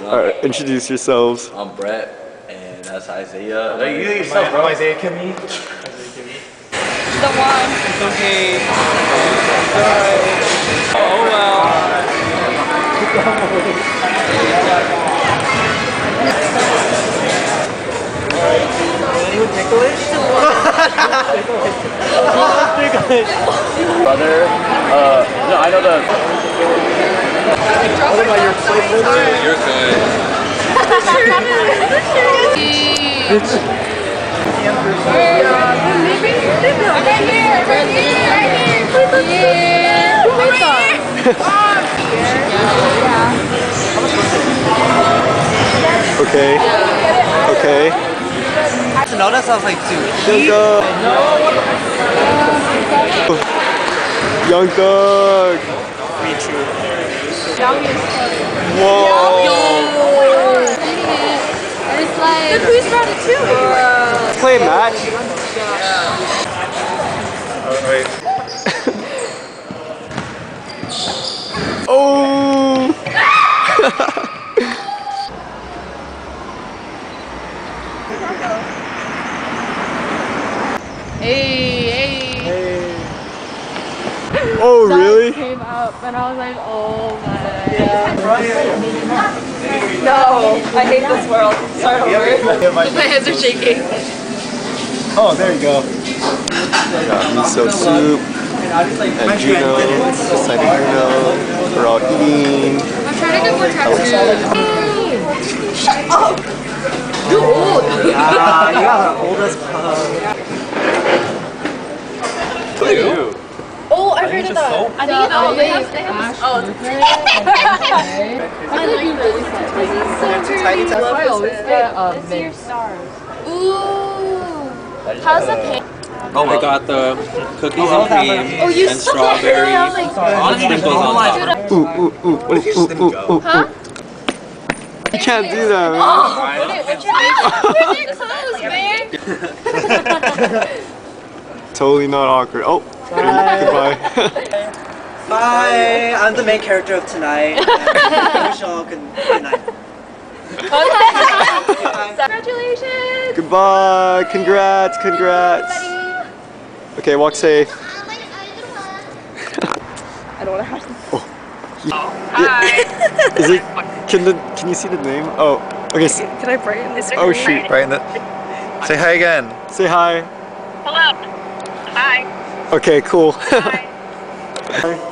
Alright, introduce yourselves. I'm Brett, and that's Isaiah. No, you yourself, bro. Isaiah Kimmy. The one. It's okay. Oh well. Anyone ticklish? Brother, no, I know the. What about your plate brother? You're good. Okay. Okay. No, that sounds like two. Young Thug. Me too. Whoa. It's like the who's round it too. Let's play a match. Alright. Oh. Hey. Oh That really? came up and I was like, oh my. No, I hate this world. Start over. My hands are shaking. Oh, there you go. Got miso soup and Juno, decided Juno. We're all eating. I'm trying to get more tattoos. Shut up! You're old! Ah, you are the oldest pug. Ew. Oh, I heard of that. I think it's all they have. I like this. This is so pretty. I always get mix. Ooh. How's the paint? Oh, I got the cookies and cream Oh, you and strawberry sprinkles on top. Ooh. Huh? You can't do that, man. Where's your clothes, man? Totally not awkward. Oh, goodbye. Bye. I'm the main character of tonight. Wish you all good night. Congratulations. Goodbye. Congrats. Okay, walk safe. I don't want to have to. Hi. Is it? Can you see the name? Oh, okay. Can I brighten this? Oh shoot. Right in the. Say hi again. Say hi. Hello. Hi. Okay, cool. Hi.